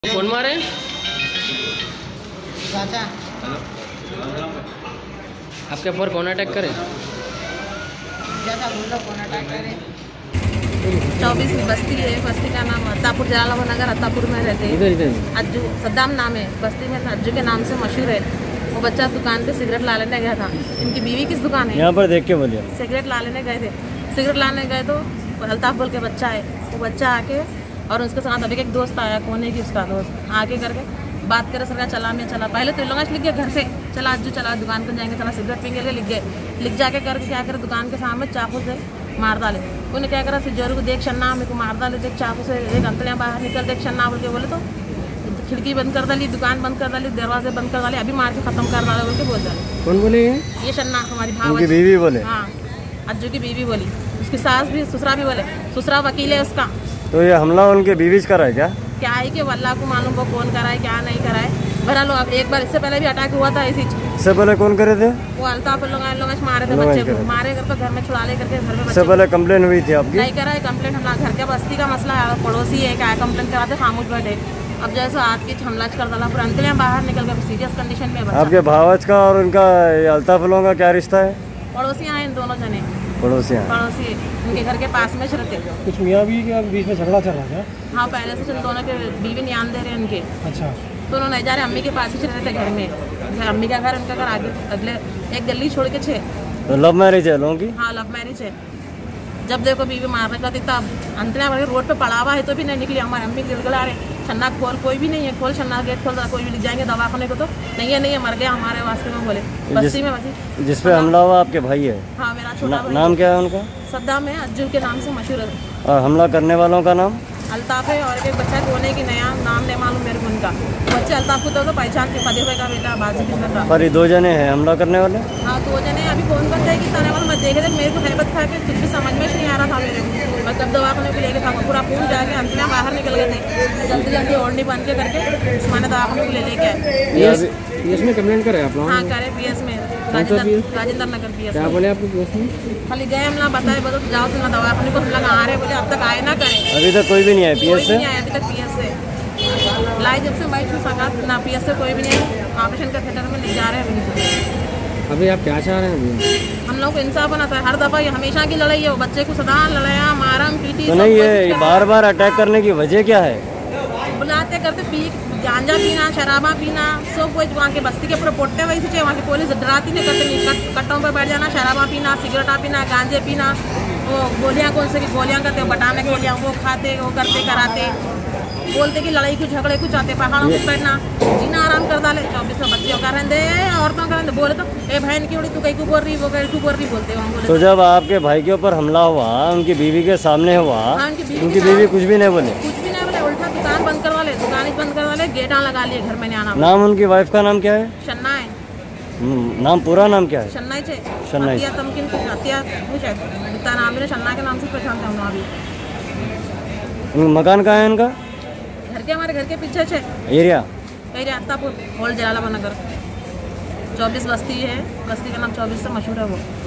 कौन मारे? चाचा आपके ऊपर कौन अटैक करे? चाचा बोलो कौन अटैक करे? 24 की बस्ती है। बस्ती का नाम अत्तापुर, जलाल नगर अत्तापुर में रहते हैं। इधर अज्जू सद्दाम नाम है। बस्ती में अज्जू के नाम से मशहूर है। वो बच्चा दुकान पे सिगरेट ला लेने गया था। इनकी बीवी किस दुकान है यहाँ पर देख के बोलिए। सिगरेट ला लेने गए थे। सिगरेट लाने गए तो अल्ताफ बोल के बच्चा है। वो बच्चा आके और उसके साथ अभी एक दोस्त आया, कोने की उसका दोस्त आके करके बात करे, सरकार चला मैं चला। पहले तो लोग लिख गए घर से, चला अज्जू चला दुकान पर जाएंगे, चला सिगरेट पीएंगे, लिख गए। लिख जाके करके क्या करे, दुकान के सामने चाकू से मार डाले। उन्हें क्या करा, सिजोरी को देख शन्ना मेरे को मार डाले, देख चाकू से एक अंकलियाँ बाहर निकल देख शन्ना बोल के बोले तो खिड़की बंद कर डाली, दुकान बंद कर डाली, दरवाजे बंद कर डाले, अभी मार के खत्म कर डाले बोल के बोल डाले। कौन बोले? ये शन्ना हमारी भाव की बीवी बोले। हाँ, अज्जू की बीवी बोली। उसकी सास भी, ससुरा भी बोले। ससुरा वकील है उसका। तो ये हमला उनके बीवी से करा है क्या? क्या है कि वल्लाह को मालूम वो कौन कराए क्या नहीं कराए। भरा लो, अब एक बार इससे पहले भी अटैक हुआ था इसी। इससे पहले कौन करे थे? वो अल्ताफ लोग मारे थे बच्चे को, मारे करके घर में छुड़ा ले करके घर में। इससे पहले कंप्लेन हुई थी आपकी? नहीं करा है कंप्लेन। हमारा घर के बस्ती का मसला है, पड़ोसी है क्या कंप्लेन कराते खामोश बैठे। अब जैसे आज की हमला कर डाला, पूरा अंकलियाँ बाहर निकल गए सीरियस कंडीशन में। आपके भावच का और उनका अल्ताफ लोगों का क्या रिश्ता है? पड़ोसियाँ हैं दोनों जने। पड़ोसी उनके घर के पास में रहते। कुछ मियाँ बीवी के बीच में झगड़ा चल रहा है? हाँ, पहले से दोनों के बीवी ध्यान दे रहे हैं उनके। अच्छा। दोनों नहीं जा रहे, अम्मी के पास ही रहते थे घर में। अम्मी का घर, उनका घर आगे अगले एक गली छोड़ के 6। तो लव मैरिज है लोगों की? हाँ, लव मैरिज है। जब देखो बीवी मारने का तब अंतरा रोड पे पड़ा हुआ है तो भी नहीं निकली। हमारे अम्मी गिलगला रहे, छन्ना खोल, कोई भी नहीं है, खोल छन्ना गेट खोल, कोई भी लिख जाएंगे दवाखाने को तो नहीं है मर गया हमारे वास्ते में बोले। बस्ती में बसी जिसपे हमला हुआ आपके भाई है? हाँ, मेरा छोटा भाई। नाम क्या है उनका? सद्दाम है, अज्जू के नाम से मशहूर है। और हमला करने वालों का नाम? अल्ताफ है। और एक बच्चा कोने की नया नाम नहीं मालूम मेरे को उनका। बच्चे अल्ताफ को तो पहचान के फतेह भाई का बेटा बाजी का। पर ये 2 जने हैं हमला करने वाले? हाँ, 2 जने। अभी फोन कर जाएगी ताने वाला मत देखे थे, मेरे को हैबत खा के कुछ भी समझ में नहीं आ रहा था मेरे को। मैं कब दवाखाने को लेके था, पूरा फोन जाके अंतरियाँ बाहर निकल गए थे। जल्दी जल्दी ओढ़नी बन के करके मैंने दवाखाने को ले लेके आए। पीएस में कंप्लेंट करे आप लोग? हाँ, करे पीएस में, राजेंद्र नगर पीएस। क्या बोले आपको पीएस में? खाली गए हमला बताए बता जाओ तुम दवाखाने को, हम लोग आ रहे बोले अब तक आए ना करे। अभी तक कोई भी नहीं आया पीएस से? नहीं आया अभी तक पीएस से। लाई जब से मैं सका ना, पीएस से कोई भी नहीं है। ऑपरेशन का थिएटर में ले जा रहे हैं। अभी आप क्या चाह रहे हैं? हम लोग को इंसाफ बना था। हर दफा ये हमेशा की लड़ाई है। वो बच्चे को सदा लड़ाया, मारम पीटी। तो नहीं, ये बार-बार अटैक करने की वजह क्या है? बुलाते करते पी गांजा पीना, शराबा पीना, सब कुछ वहाँ के बस्ती के पूरे पोट्टे वही से। वहाँ की पुलिस डराती नहीं करते नहीं, कट्टों पर बैठ जाना, शराबा पीना, सिगरेटा पीना, गांजे पीना, वो गोलियाँ कौन से की गोलियाँ करते, बटाने गोलियाँ वो खाते, वो करते कराते, बोलते कि लड़ाई को झगड़े को चाहते, पहाड़ों पर बैठना, जीना आराम कर डाले। 24 बच्चे का रहते, औरतों का रहते। बोले तो ए बहन की उड़ी तू कहीं को बोल रही, वो कहीं को बोल रही बोलते हम बोले। तो जब आपके भाई के ऊपर हमला हुआ, उनकी बीवी के सामने हुआ, उनकी बीवी कुछ भी नहीं बोले? कुछ भी नहीं बोले, उल्टा दुकान बंद करवा ले, दुकान ही बंद करवा ले, गेटा लगा लिए घर में नहीं आना। नाम उनकी वाइफ का नाम क्या है? शन्ना है। नाम पूरा नाम क्या है? शन्ना है। शन्ना है। तमकिन हत्या कुछ है, इतना नाम है शन्ना के नाम से पहचानते हम अभी। मकान कहाँ है इनका? घर के, हमारे घर के पीछे छे एरिया अत्तापुर होल जलाल नगर। 24 बस्ती है, बस्ती का नाम 24 से मशहूर है वो।